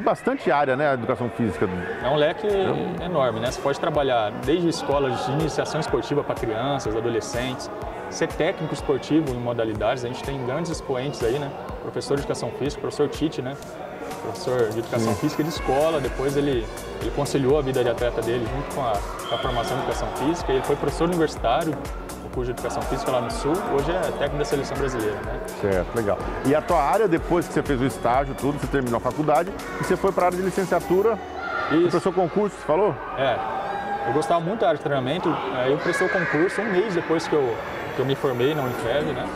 bastante área, né, a educação física. É um leque enorme, né? Você pode trabalhar desde escolas de iniciação esportiva para crianças, adolescentes, ser técnico esportivo em modalidades. A gente tem grandes expoentes aí, né? Professor de educação física, professor Tite, né? Professor de educação física de escola, depois ele conciliou a vida de atleta dele junto com a formação de educação física. Ele foi professor universitário, no curso de educação física lá no Sul, hoje é técnico da seleção brasileira, né? Certo, legal. E a tua área, depois que você fez o estágio, tudo, você terminou a faculdade, e você foi para a área de licenciatura, e prestou concurso, você falou? Eu gostava muito da área de treinamento, aí eu prestei o concurso um mês depois que eu me formei na Unifev, né?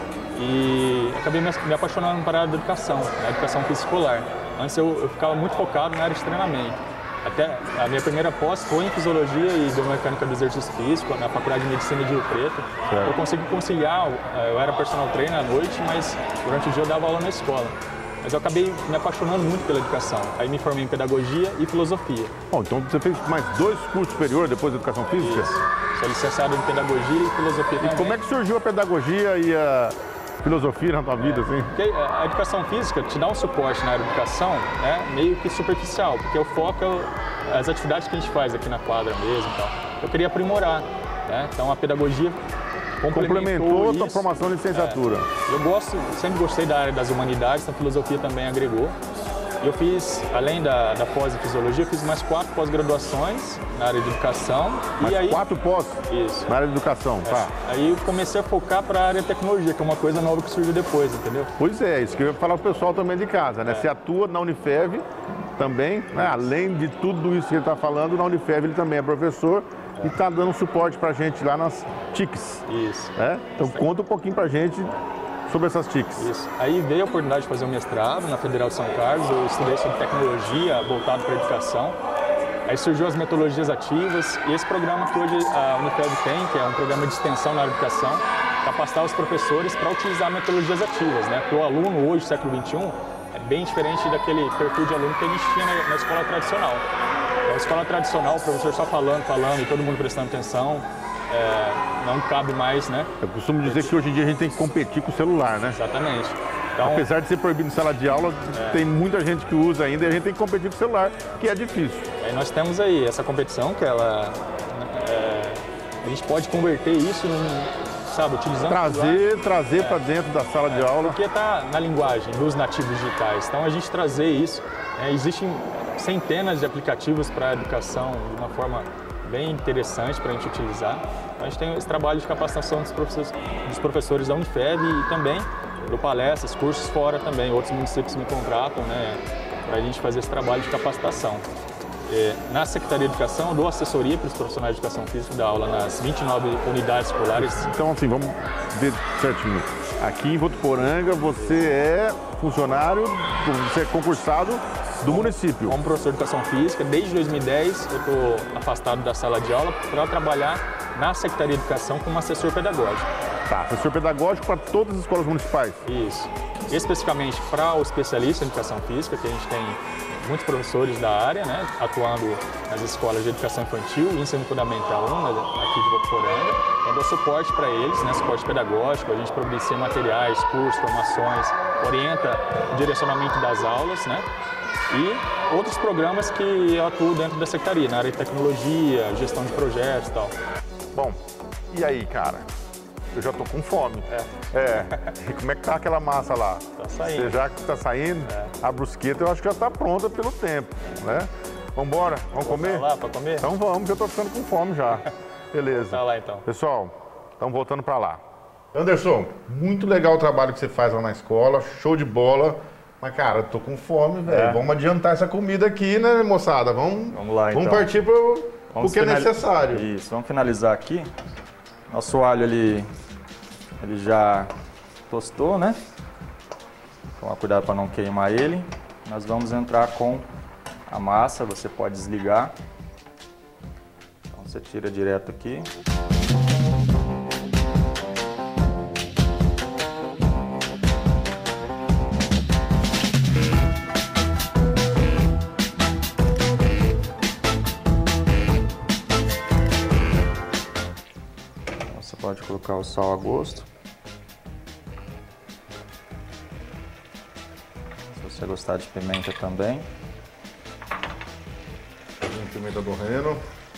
E acabei me apaixonando para a área da educação, na educação física escolar. Antes eu ficava muito focado na área de treinamento. Até a minha primeira pós foi em Fisiologia e Biomecânica do Exercício Físico, na Faculdade de Medicina de Rio Preto. Eu consegui conciliar, eu era personal trainer à noite, mas durante o dia eu dava aula na escola. Mas eu acabei me apaixonando muito pela educação. Aí me formei em Pedagogia e Filosofia. Bom, então você fez mais 2 cursos superiores depois da Educação Física? Isso. Sou licenciado em Pedagogia e Filosofia também. E como é que surgiu a Pedagogia e a Filosofia na tua vida, assim? Porque a educação física te dá um suporte na educação, né, meio que superficial, porque o foco é as atividades que a gente faz aqui na quadra mesmo e tal. Eu queria aprimorar, né? Então a pedagogia complementou a tua formação de licenciatura. Eu sempre gostei da área das humanidades, a filosofia também agregou. E eu fiz, além da pós em Fisiologia, eu fiz mais 4 pós-graduações na área de educação. Mais e aí, 4 pós isso. Na área de educação, tá. Aí eu comecei a focar para a área de tecnologia, que é uma coisa nova que surgiu depois, entendeu? Pois é, isso que eu ia falar pro pessoal também de casa, né? Você atua na Unifev também, né? Além de tudo isso que ele está falando, na Unifev ele também é professor e está dando suporte pra gente lá nas TICs. Isso. Né? Então conta um pouquinho pra gente sobre essas TICs. Isso. Aí veio a oportunidade de fazer um mestrado na Federal de São Carlos, eu estudei sobre tecnologia voltado para a educação. Aí surgiu as metodologias ativas e esse programa que hoje a Unifev tem, que é um programa de extensão na educação, capacitar os professores para utilizar metodologias ativas, né? Porque o aluno hoje, século XXI, é bem diferente daquele perfil de aluno que a gente tinha na escola tradicional. Na escola tradicional, o professor só falando e todo mundo prestando atenção. Não cabe mais, né? Eu costumo dizer que hoje em dia a gente tem que competir com o celular, né? Exatamente. Então, apesar de ser proibido em sala de aula, tem muita gente que usa ainda e a gente tem que competir com o celular, que é difícil. Aí nós temos aí essa competição que a gente pode converter isso sabe, utilizando... Trazer para dentro da sala de aula. Porque está na linguagem dos nativos digitais. Então a gente trazer isso, existem centenas de aplicativos para a educação de uma forma bem interessante para a gente utilizar. Então, a gente tem esse trabalho de capacitação dos professores da Unifev e também do palestras, cursos fora também. Outros municípios me contratam, né, para a gente fazer esse trabalho de capacitação. Na Secretaria de Educação, eu dou assessoria para os profissionais de educação física da aula nas 29 unidades escolares. Então, assim, vamos ver certinho. Aqui em Votuporanga, você é funcionário, você é concursado do município. Como professor de educação física, desde 2010 eu estou afastado da sala de aula para trabalhar na Secretaria de Educação como assessor pedagógico. Tá, assessor pedagógico para todas as escolas municipais? Isso. Especificamente para o especialista em educação física, que a gente tem muitos professores da área, né, atuando nas escolas de educação infantil e ensino fundamental 1 aqui de Votuporanga. Eu dou suporte para eles, né, suporte pedagógico, a gente providencia materiais, cursos, formações, orienta o direcionamento das aulas, né, e outros programas que eu atuo dentro da secretaria, na área de tecnologia, gestão de projetos e tal. Bom, e aí, cara? Eu já tô com fome. E como é que tá aquela massa lá? Tá saindo. Você já que tá saindo, a brusqueta eu acho que já tá pronta pelo tempo, né? Vambora? Vamos comer? Vamos lá para comer? Então vamos, que eu tô ficando com fome já. Beleza. Tá lá então. Pessoal, estamos voltando para lá. Anderson, muito legal o trabalho que você faz lá na escola, show de bola. Mas, cara, eu tô com fome, velho. Vamos adiantar essa comida aqui, né, moçada? Vamos lá, então. Vamos partir pro que é necessário. Isso, vamos finalizar aqui. Nosso alho, ele já tostou, né? Toma cuidado para não queimar ele. Nós vamos entrar com a massa, você pode desligar. Então você tira direto aqui. Pode colocar o sal a gosto. Se você gostar de pimenta também. pimenta do reino.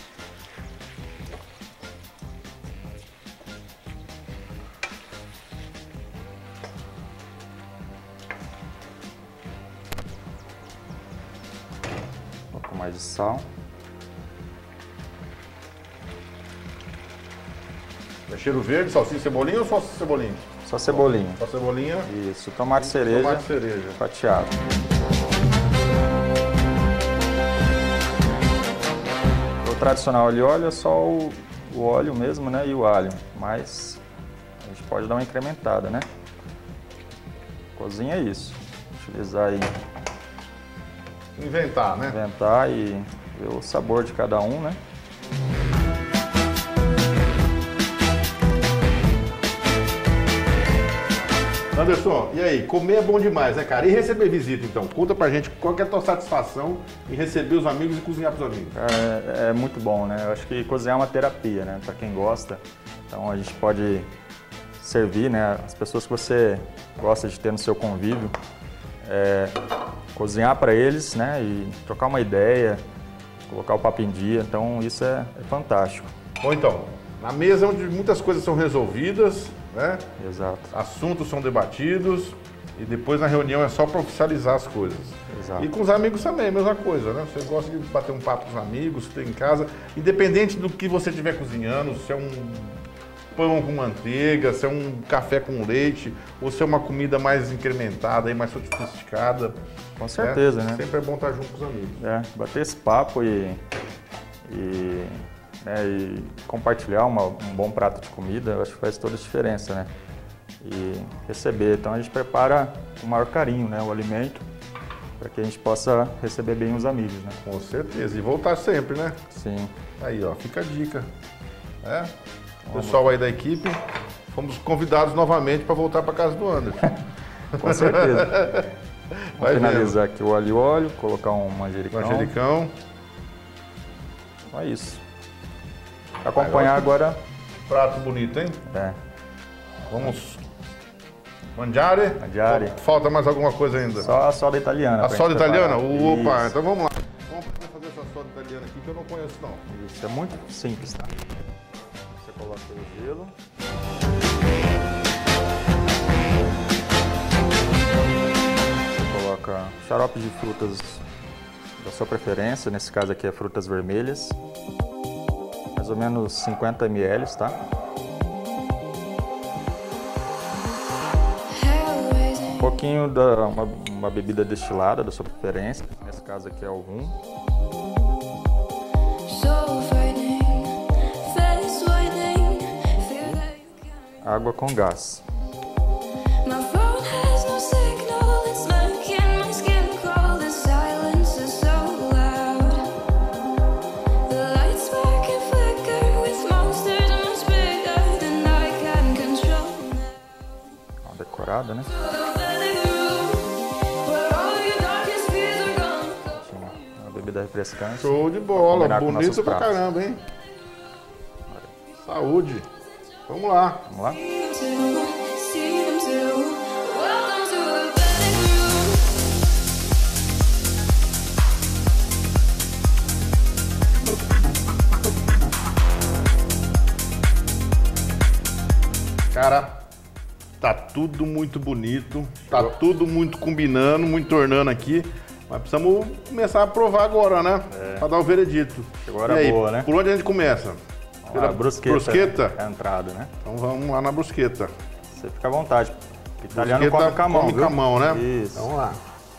Um pouco mais de sal. É cheiro verde, salsinha e cebolinha ou só cebolinha? Só cebolinha. Só cebolinha. Isso, tomate cereja. Tomate cereja. Fatiado. O tradicional alho e óleo é só o óleo mesmo, né? E o alho. Mas a gente pode dar uma incrementada, né? Cozinha é isso. Utilizar aí. Inventar, né? Inventar e ver o sabor de cada um, né? Anderson, e aí? Comer é bom demais, né, cara? E receber visita, então? Conta pra gente qual que é a tua satisfação em receber os amigos e cozinhar pros amigos. É muito bom, né? Eu acho que cozinhar é uma terapia, né? Pra quem gosta. Então a gente pode servir, né? As pessoas que você gosta de ter no seu convívio. Cozinhar para eles, né? E trocar uma ideia, colocar o papo em dia. Então isso é fantástico. Bom, então, na mesa onde muitas coisas são resolvidas, né? Exato. Assuntos são debatidos e depois na reunião é só para oficializar as coisas. Exato. E com os amigos também, a mesma coisa, né? Você gosta de bater um papo com os amigos, ter em casa, independente do que você estiver cozinhando, se é um pão com manteiga, se é um café com leite, ou se é uma comida mais incrementada, e mais sofisticada. Com certeza, né? Sempre é bom estar junto com os amigos. Bater esse papo e compartilhar um bom prato de comida, eu acho que faz toda a diferença, né? E receber. Então a gente prepara com o maior carinho, né, o alimento, para que a gente possa receber bem os amigos, né? Com certeza. E voltar sempre, né? Sim. Aí, ó, fica a dica. O pessoal aí da equipe, fomos convidados novamente para voltar para casa do Anderson. Com certeza. Vamos finalizar aqui o alho e óleo, colocar um manjericão. Manjericão. É isso. Acompanhar agora. Prato bonito, hein? Vamos. Mangiare? Mangiare. Falta mais alguma coisa ainda? Só a soda italiana. A soda italiana? Opa, isso. então vamos lá. Vamos fazer essa soda italiana aqui que eu não conheço não. Isso, é muito simples, tá? Você coloca o gelo. Você coloca xarope de frutas da sua preferência, nesse caso aqui é frutas vermelhas. Mais ou menos 50 ml, tá? Um pouquinho da uma bebida destilada da sua preferência, nesse caso aqui é o rum. Água com gás. Decorada, né? Uma bebida refrescante. Show de bola, bonito pra caramba, hein? Saúde. Vamos lá. Vamos lá? Cara, tá tudo muito bonito, tá tudo muito combinando, muito tornando aqui. Mas precisamos começar a provar agora, né? Pra dar o veredito. Agora é boa, né? Por onde a gente começa? Pela brusqueta. Brusqueta? É a entrada, né? Então vamos lá na brusqueta. Você fica à vontade. O italiano come com a mão, come com a mão, né? Isso. Então vamos lá.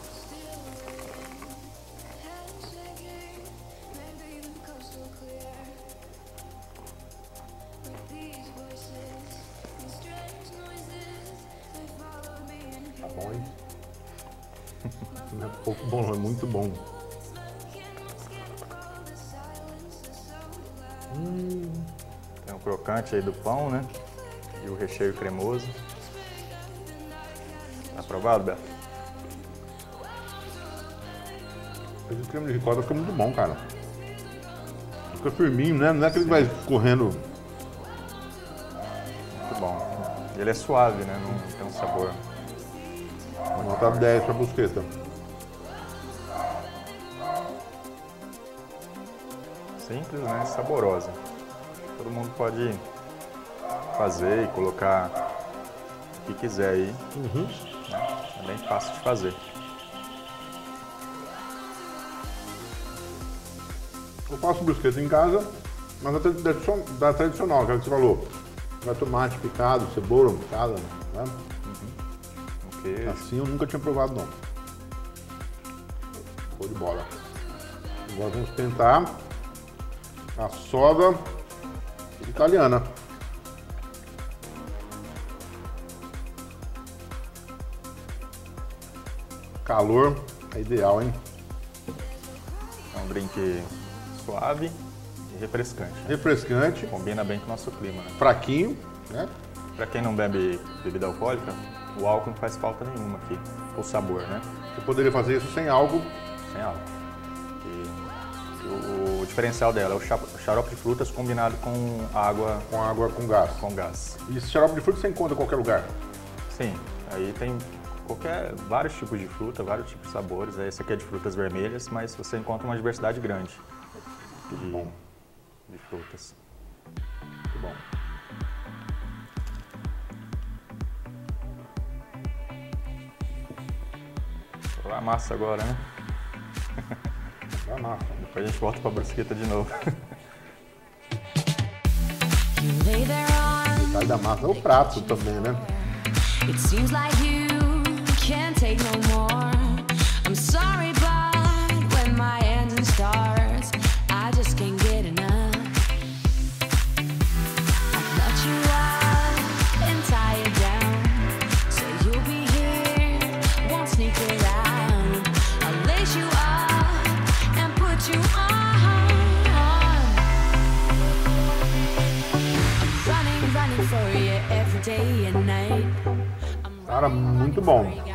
Tá bom, hein? Não é pouco bom, é muito bom. Tem um crocante aí do pão, né? E o recheio cremoso. Tá aprovado, Beto? Esse creme de ricota fica muito bom, cara. Fica firminho, né? Não é aquele que vai correndo. Muito bom. Ele é suave, né? Não tem um sabor. Nota 10 pra brusqueta. simples, né? Saborosa. Todo mundo pode fazer e colocar o que quiser aí. Né? É bem fácil de fazer. Eu faço brusqueta em casa, mas da tradicional, que é o que você falou. Vai tomate picado, cebola picada, né? Okay. Assim eu nunca tinha provado, não. Show de bola. Agora vamos tentar a soda italiana. Calor é ideal, hein? É um drink suave e refrescante. Né? Refrescante. Combina bem com o nosso clima. Né? Fraquinho, né? Para quem não bebe bebida alcoólica, o álcool não faz falta nenhuma aqui. O sabor, né? Você poderia fazer isso sem álcool. Sem álcool. E o diferencial dela é o xarope de frutas combinado com água. Com água com gás. Com gás. E esse xarope de fruta você encontra em qualquer lugar? Sim. Aí tem vários tipos de fruta, vários tipos de sabores. Esse aqui é de frutas vermelhas, mas você encontra uma diversidade grande de frutas. Muito bom. Vou a massa agora, né? A massa. Depois a gente volta para a brusqueta de novo. O detalhe da massa é o prato também, né? It seems like you can't take no more. I'm sorry, but when my engine starts, I just can't get enough. I've let you up and tie it down, so you'll be here, won't sneak around. I'll lace you up and put you on. I'm running for you every day and night. Cara, muito bom. Muito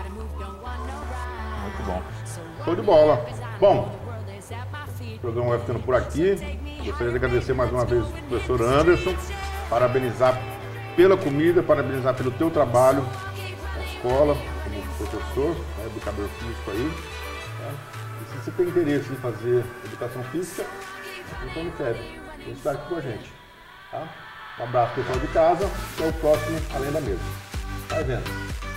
bom. Show de bola. Bom, o programa vai ficando por aqui. Gostaria de agradecer mais uma vez ao professor Anderson, parabenizar pela comida, parabenizar pelo teu trabalho na escola, como professor, né, educador físico aí. Né? E se você tem interesse em fazer educação física, então não quer. Vem estar aqui com a gente. Tá? Um abraço pessoal de casa, até o próximo Além da Mesa. Vai vendo.